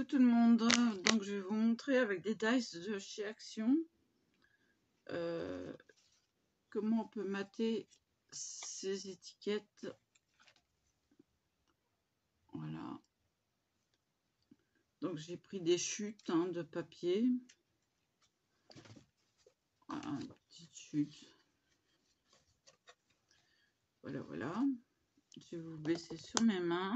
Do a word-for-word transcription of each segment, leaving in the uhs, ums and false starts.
tout le monde, donc je vais vous montrer avec des dice de chez Action euh, comment on peut mater ces étiquettes. Voilà, donc j'ai pris des chutes hein, de papier, voilà, une petite chute, voilà voilà, je vais vous baisser sur mes mains.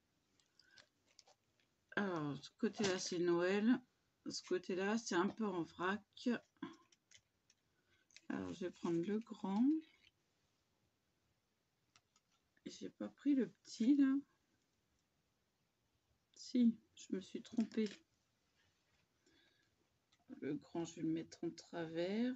Alors ce côté là c'est Noël, ce côté là c'est un peu en vrac. Alors je vais prendre le grand. J'ai pas pris le petit là. Si, je me suis trompée. Le grand, je vais le mettre en travers.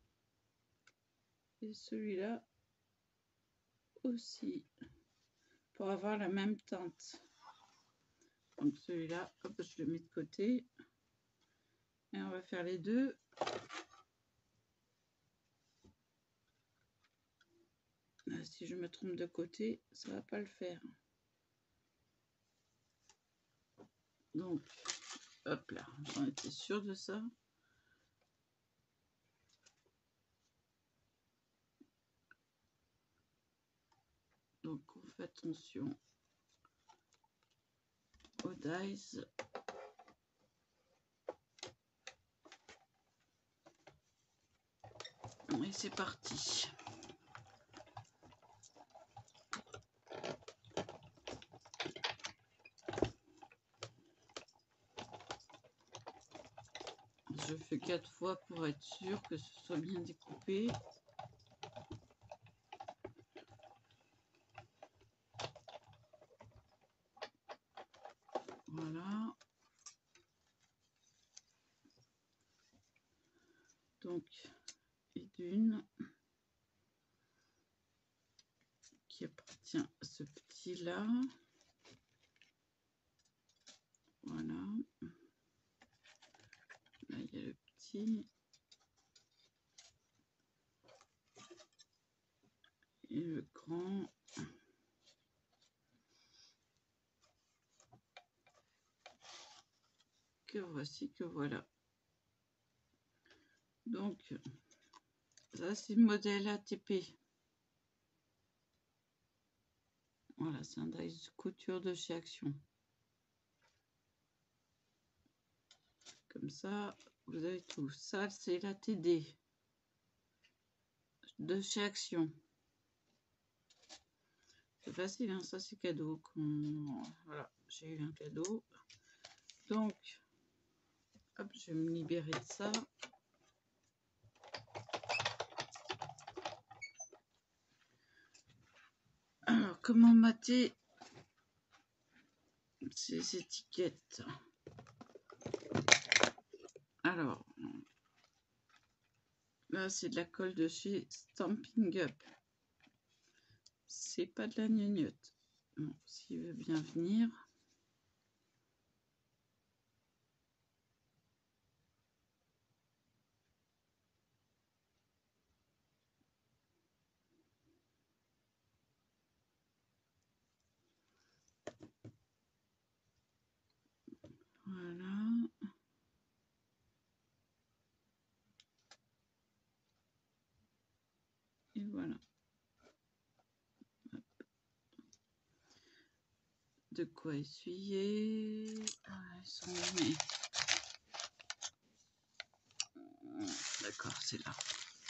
Et celui-là aussi. Pour avoir la même teinte. Donc celui-là, hop, je le mets de côté. Et on va faire les deux. Là, si je me trompe de côté, ça va pas le faire. Donc, hop là, j'en étais sûre de ça. Donc, on fait attention aux dice. Et c'est parti. Je fais quatre fois pour être sûr que ce soit bien découpé. Voilà. Donc, et d'une qui appartient à ce petit là. Voilà. Là, il y a le petit. Et le grand. Que voici, que voilà. Donc, ça c'est le modèle A T P. Voilà, c'est un dice de couture de chez Action. Comme ça, vous avez tout. Ça, c'est la T D de chez Action. C'est facile, hein, ça c'est cadeau. Voilà, j'ai eu un cadeau. Donc, hop, je vais me libérer de ça. Alors, comment mater ces étiquettes? Alors, là, c'est de la colle de chez Stampin' Up. C'est pas de la gnognotte. Bon, s'il veut bien venir. Voilà. Et voilà. Hop. De quoi essuyer. Ah, ils sont mis. D'accord, c'est là.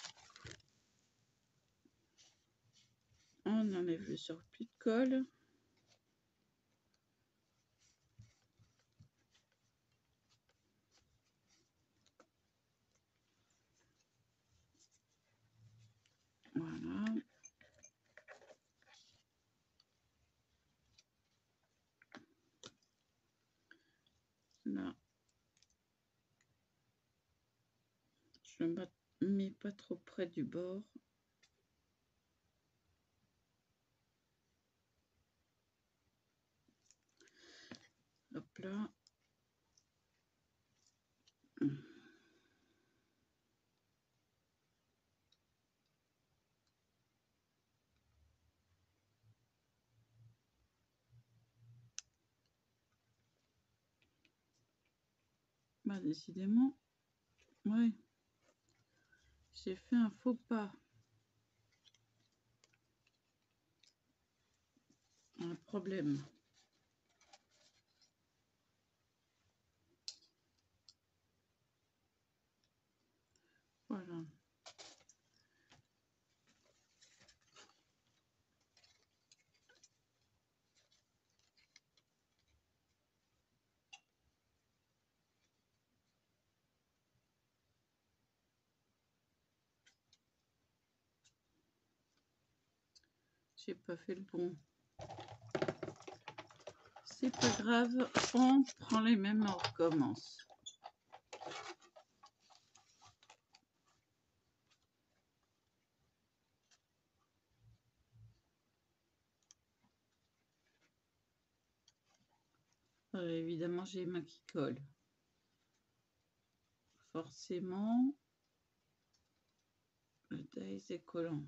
On enlève le surplus de colle. Voilà. Là. Je ne mets pas trop près du bord. Hop là. Bah, décidément, ouais, j'ai fait un faux pas. Un problème. Voilà. J'ai pas fait le bon. C'est pas grave, on prend les mêmes, on recommence. Euh, évidemment, j'ai les mains qui collent. Forcément, le dice est collant.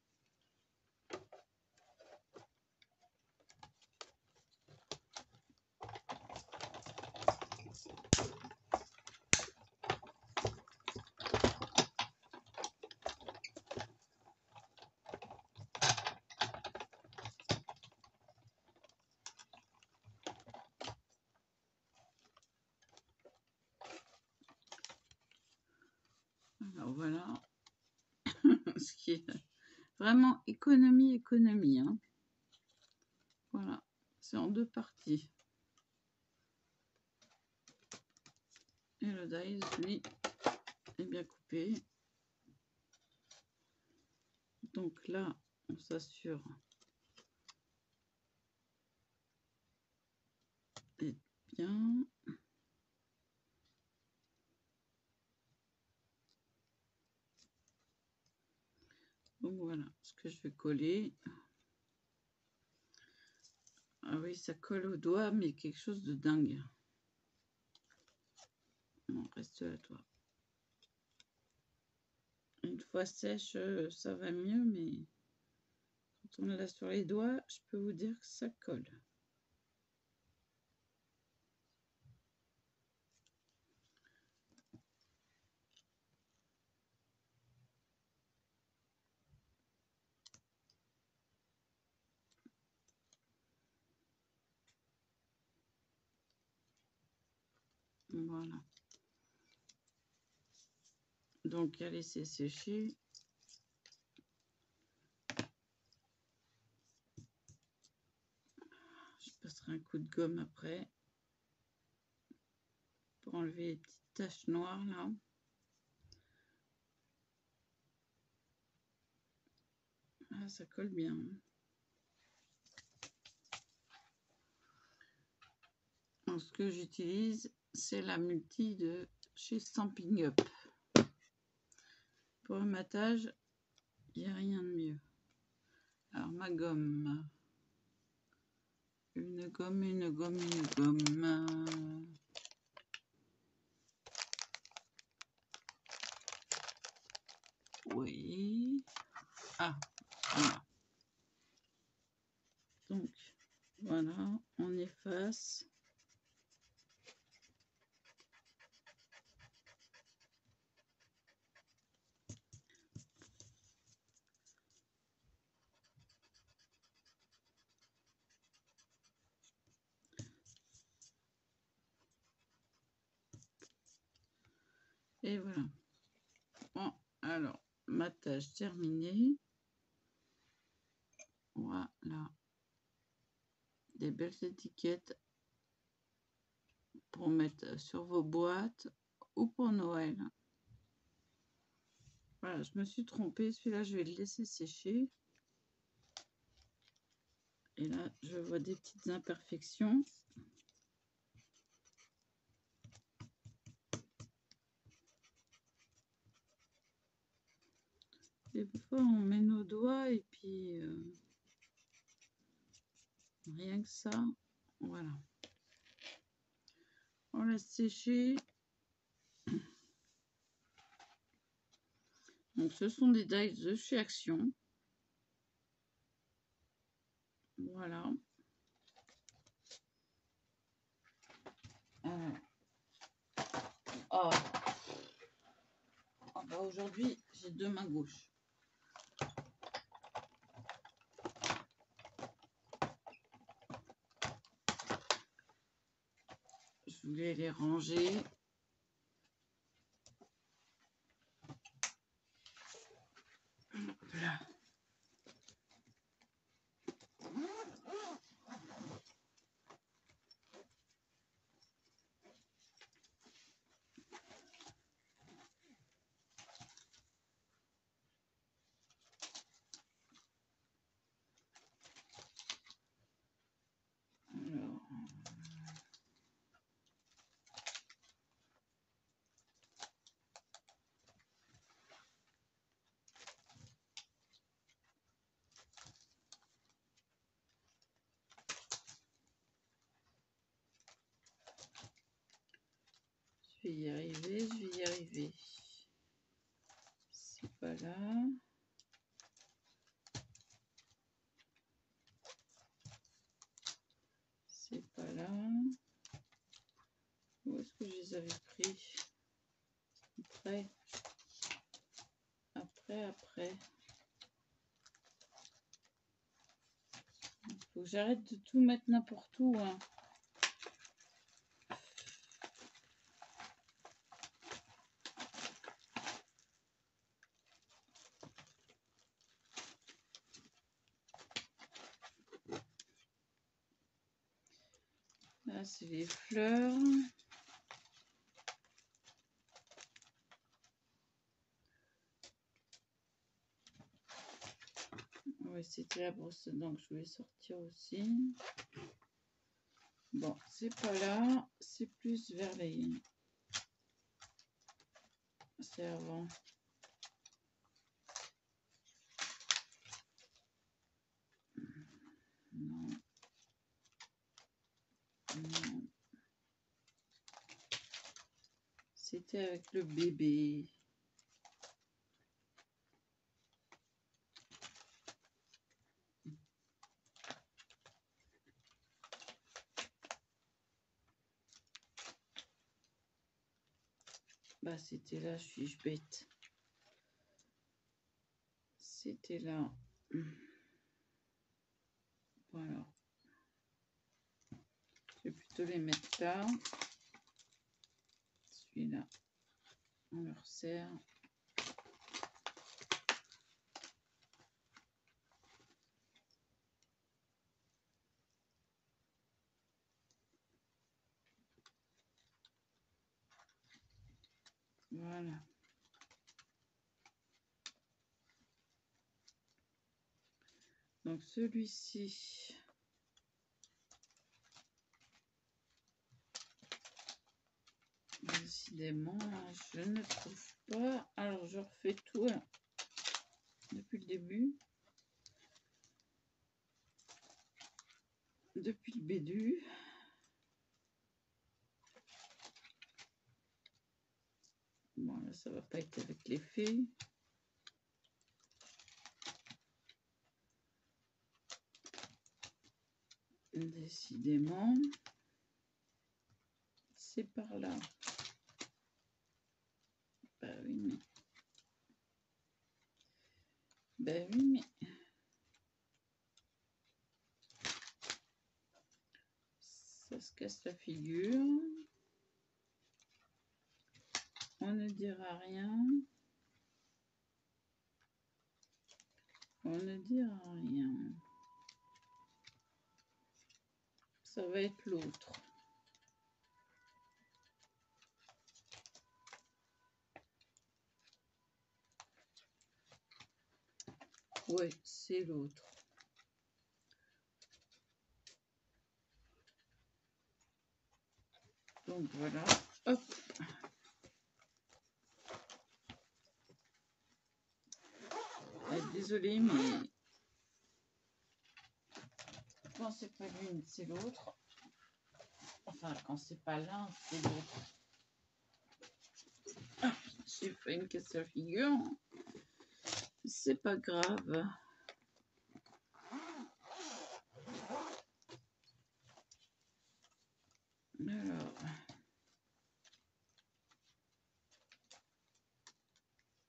Alors voilà, ce qui est vraiment économie, économie. Hein. Voilà, c'est en deux parties. Et le dice, lui, est bien coupé. Donc là, on s'assure d'être bien. Donc voilà ce que je vais coller. Ah oui, ça colle au doigt, mais quelque chose de dingue. On reste là, toi. Une fois sèche, ça va mieux, mais quand on l'a sur les doigts, je peux vous dire que ça colle. Voilà. Donc, à laisser sécher. Je passerai un coup de gomme après pour enlever les petites taches noires là. Ah, ça colle bien. Alors, ce que j'utilise, c'est la multi de chez Stampin' Up. Pour un matage, il n'y a rien de mieux. Alors, ma gomme. Une gomme, une gomme, une gomme. Oui. Ah, voilà. Donc, voilà, on efface. Et voilà. Bon, alors, ma tâche terminée. Voilà. Des belles étiquettes pour mettre sur vos boîtes ou pour Noël. Voilà, je me suis trompée. Celui-là, je vais le laisser sécher. Et là, je vois des petites imperfections. Des fois, on met nos doigts et puis euh, rien que ça, voilà. On laisse sécher. Donc, ce sont des dies de chez Action. Voilà. Alors, bah aujourd'hui, j'ai deux mains gauches. Je voulais les ranger. Voilà. Alors, je vais y arriver, je vais y arriver. C'est pas là. C'est pas là. Où est-ce que je les avais pris? Après. Après, après. Il faut que j'arrête de tout mettre n'importe où. Hein. Là, c'est les fleurs. Ouais, c'était la brosse à dents que je voulais sortir aussi. Bon, c'est pas là. C'est plus vers les... C'est avant. Non. Non. C'était avec le bébé. Bah, c'était là, je suis bête. C'était là. Voilà. Je vais plutôt les mettre là. Celui-là, on le resserre. Voilà. Donc celui-ci, décidément, je ne trouve pas. Alors je refais tout hein, depuis le début. Depuis le début. Bon là ça va pas être avec l'effet. Décidément, c'est par là. Bah oui, mais... Bah oui, mais... Ça se casse la figure. On ne dira rien. On ne dira rien. Ça va être l'autre. Ouais, c'est l'autre. Donc voilà, hop. Euh, désolée, mais quand c'est pas l'une, c'est l'autre. Enfin, quand c'est pas l'un, c'est l'autre. Ah, j'ai fait une casse à la figure. C'est pas grave. Alors.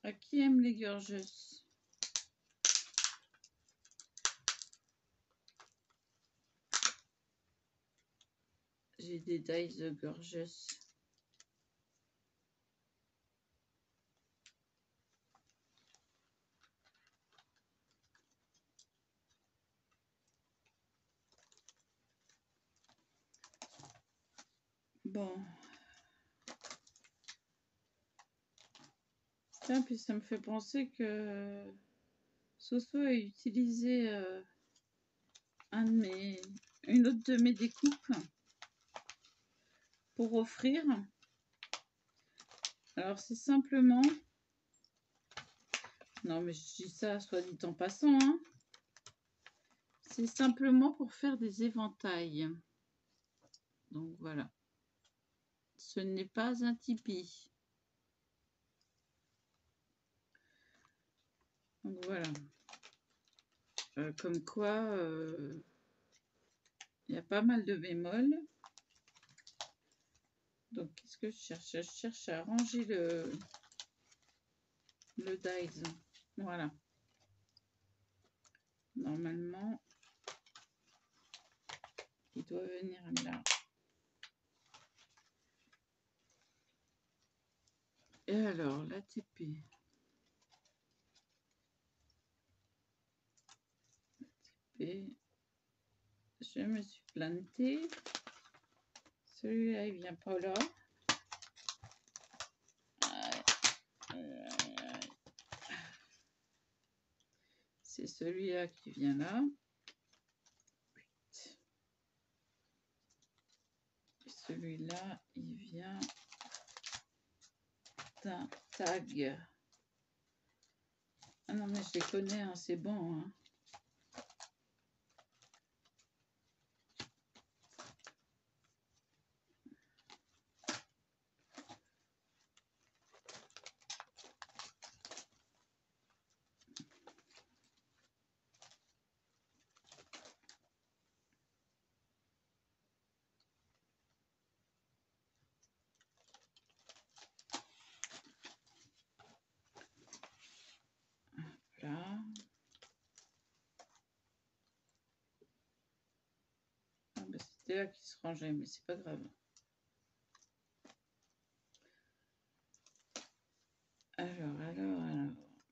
À qui aime les gorgeous? J'ai des dies de gorgeous. Bon. Tiens, puis ça me fait penser que Soso a utilisé euh, un de mes, une autre de mes découpes pour offrir. Alors c'est simplement, non mais je dis ça soit dit en passant, hein. C'est simplement pour faire des éventails. Donc voilà, ce n'est pas un tipi. Donc voilà, euh, comme quoi euh, il y a pas mal de bémols. Donc qu'est-ce que je cherche? Je cherche à ranger le le dies. Voilà. Normalement, il doit venir là. Et alors, l'A T P. Et je me suis plantée. Celui-là, il vient pas là. C'est celui-là qui vient là. Celui-là, il vient d'un tag. Ah non, mais je les connais, hein, c'est bon. Hein. Là. Ah bah, c'était là qui se rangeait, mais c'est pas grave. Alors, alors, alors.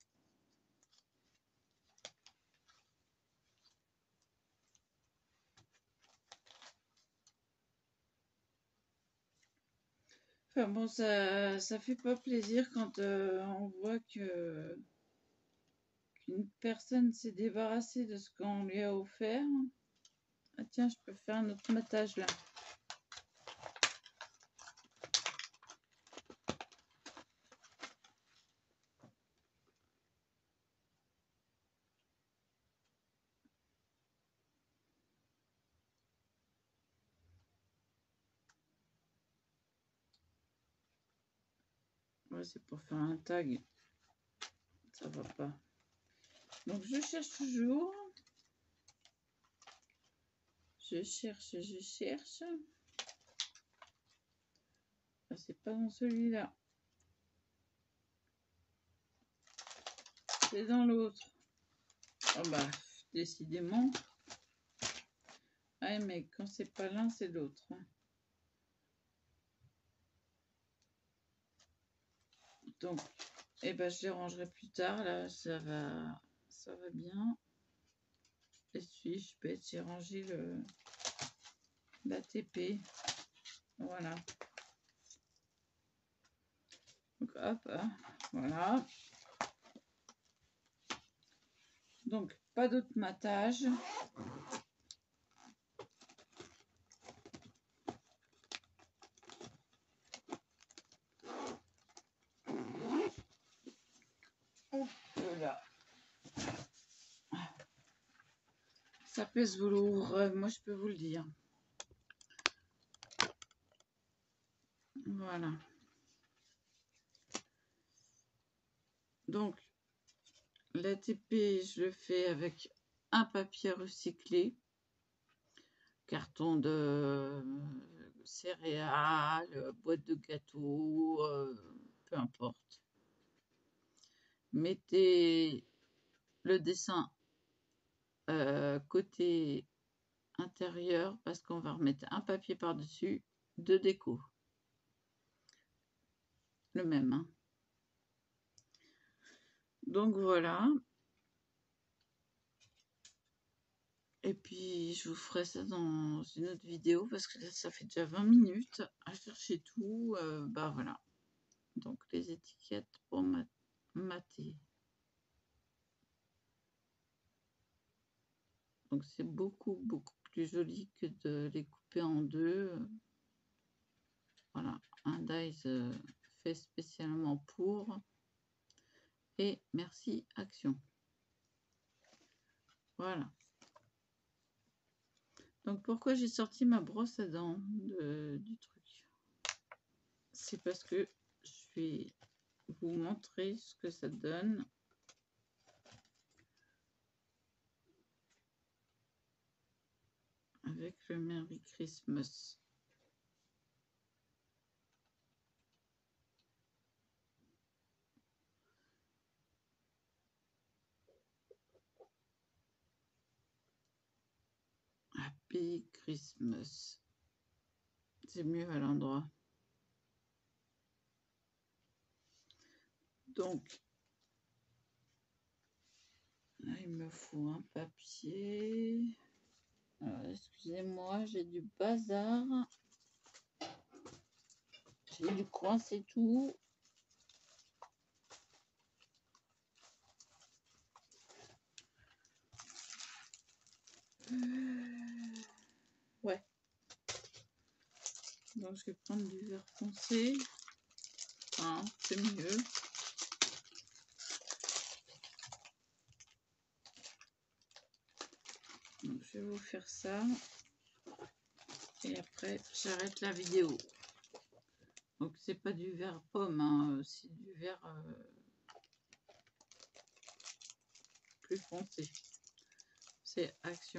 Enfin bon, ça, ça fait pas plaisir quand euh, on voit que qu'une personne s'est débarrassée de ce qu'on lui a offert. Ah tiens, je peux faire un autre matage là. Ouais, c'est pour faire un tag. Ça va pas. Donc je cherche toujours. Je cherche, je cherche. Ah, c'est pas dans celui-là. C'est dans l'autre. Oh bah, décidément. Ah mais quand c'est pas l'un, c'est l'autre. Donc, eh ben, je les rangerai plus tard. Là, ça va, ça va bien. Et puis, je peux essayer de ranger le l'A T P. Voilà. Donc, hop, hein, voilà. Donc, pas d'autre matage. Là. Ça pèse velours, moi je peux vous le dire. Voilà. Donc, l'A T P, je le fais avec un papier recyclé, carton de céréales, boîte de gâteaux, euh, peu importe. mettez le dessin euh, côté intérieur parce qu'on va remettre un papier par-dessus de déco. Le même. Hein. Donc voilà. Et puis je vous ferai ça dans une autre vidéo parce que là ça fait déjà vingt minutes à chercher tout. Euh, bah voilà. Donc les étiquettes pour mater. Donc c'est beaucoup beaucoup plus joli que de les couper en deux. Voilà, un dies fait spécialement pour. Et merci Action. Voilà. Donc pourquoi j'ai sorti ma brosse à dents de, du truc? C'est parce que je vais vous montrer ce que ça donne. Avec le Merry Christmas. Happy Christmas. C'est mieux à l'endroit. Donc, là, il me faut un papier. Excusez-moi, j'ai du bazar. J'ai dû coincer tout. Ouais. Donc, je vais prendre du vert foncé. Hein, c'est mieux. Donc, je vais vous faire ça. Et après, j'arrête la vidéo. Donc, c'est pas du vert pomme, hein, c'est du vert euh, plus foncé. C'est Action.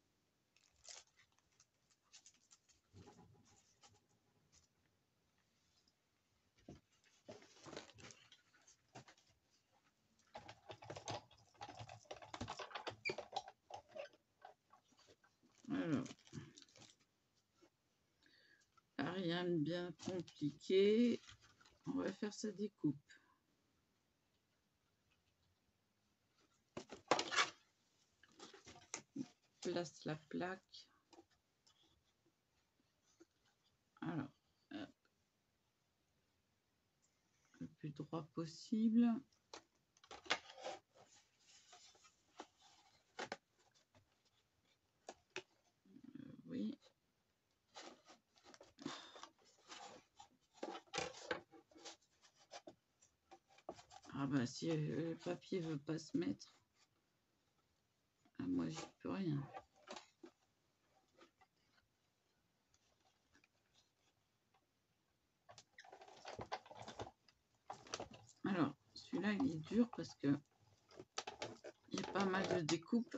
Alors, rien de bien compliqué. On va faire sa découpe. Place la plaque. Alors, hop. Le plus droit possible. Euh, oui. Ah bah si euh, le papier veut pas se mettre, ah, moi j'y peux rien. Alors, celui-là il est dur parce que il y a pas mal de découpes.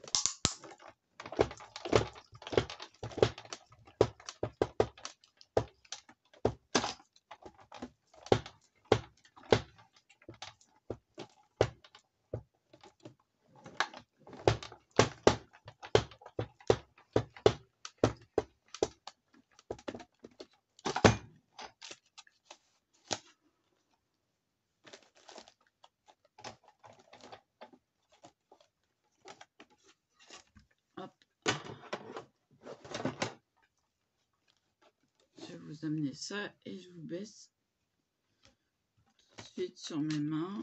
Je vais vous amener ça et je vous baisse tout de suite sur mes mains.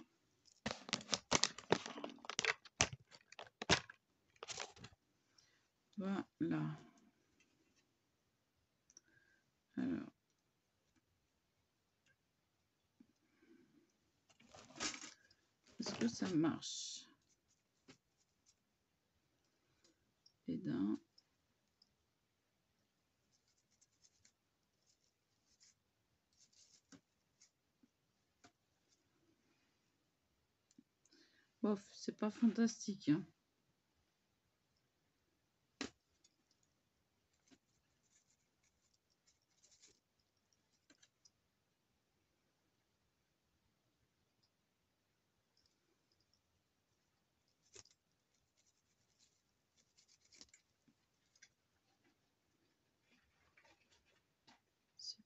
Voilà. Alors. Est-ce que ça marche? Les dents. Bof, c'est pas fantastique. Hein.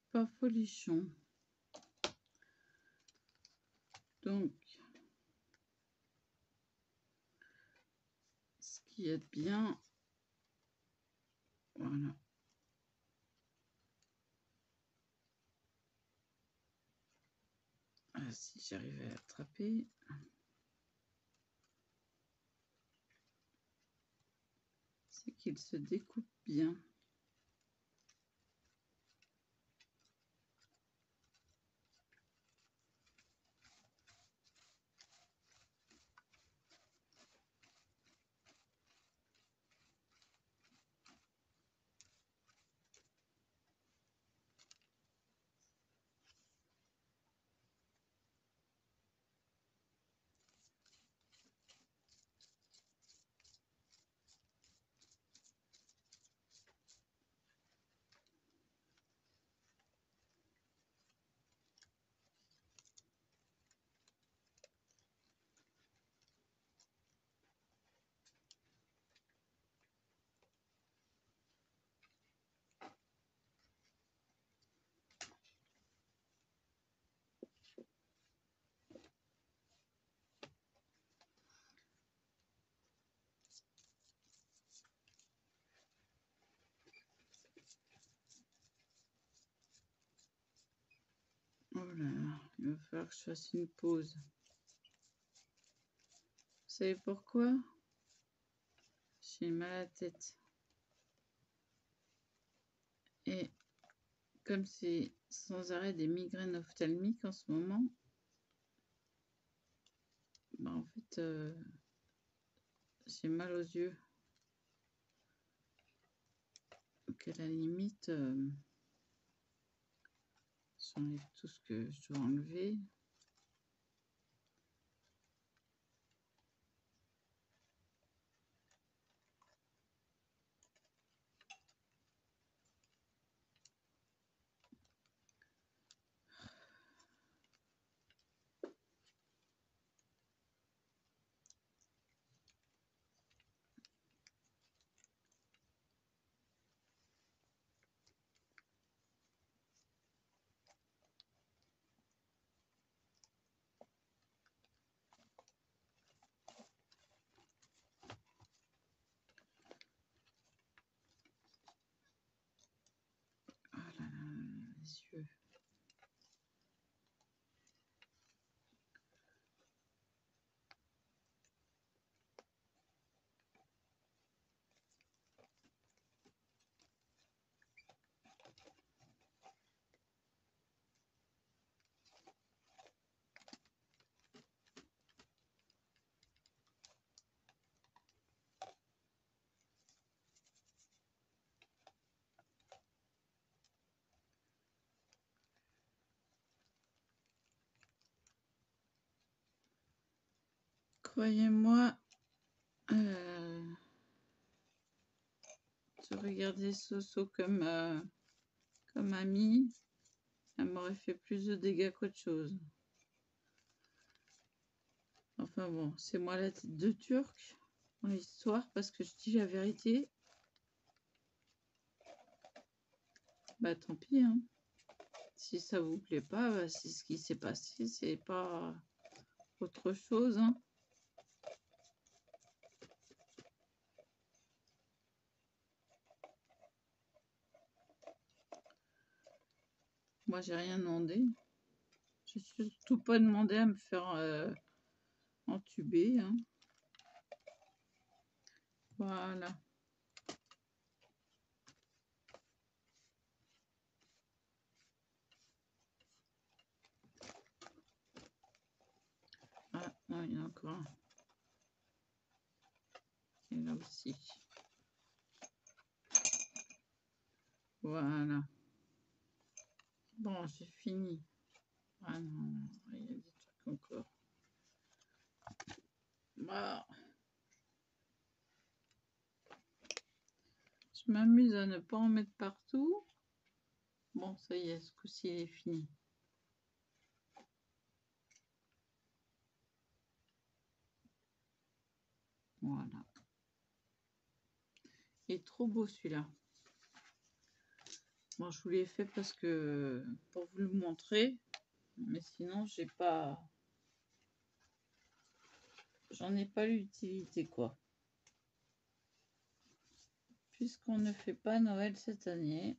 pas folichon. Donc, ce qui est bien, voilà. Ah, si j'arrivais à attraper. C'est qu'il se découpe bien. Oh là là, il va falloir que je fasse une pause. Vous savez pourquoi? J'ai mal à la tête. Et comme c'est sans arrêt des migraines ophtalmiques en ce moment, bah en fait, euh, j'ai mal aux yeux. Donc à la limite, euh, j'enlève tout ce que je dois enlever. Oh là là, les yeux. Croyez-moi, euh, je regardais Soso comme, euh, comme ami, elle m'aurait fait plus de dégâts qu'autre chose. Enfin bon, c'est moi la tête de Turc dans l'histoire parce que je dis la vérité. Bah tant pis, hein. Si ça vous plaît pas, bah, c'est ce qui s'est passé, c'est pas autre chose, hein. Moi, j'ai rien demandé. J'ai surtout pas demandé à me faire euh, entuber, hein. Voilà. Ah, non, il y en a encore un. Et là aussi. Voilà. Bon, j'ai fini. Ah non, il y a des trucs encore. Bah, je m'amuse à ne pas en mettre partout. Bon, ça y est, ce coup-ci, il est fini. Voilà. Il est trop beau celui-là. Bon, je vous l'ai fait parce que pour vous le montrer, mais sinon j'ai pas, j'en ai pas l'utilité quoi. Puisqu'on ne fait pas Noël cette année,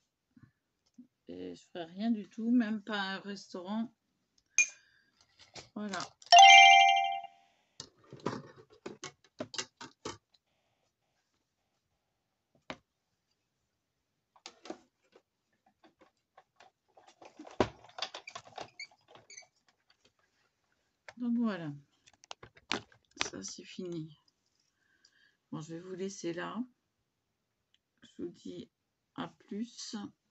et je ferai rien du tout, même pas un restaurant. Voilà. Donc voilà, ça c'est fini. Bon, je vais vous laisser là. Je vous dis à plus.